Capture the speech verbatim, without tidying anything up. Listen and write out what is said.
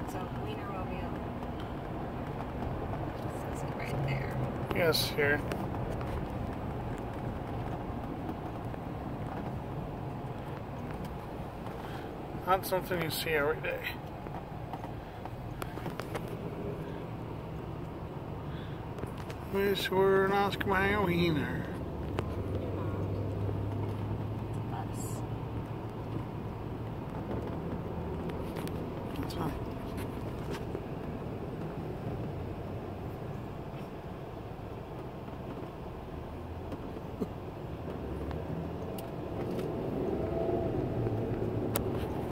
So, Wienermobile. It says it right there. Yes, here. Not something you see every day. Wish we're an Oscar my wiener.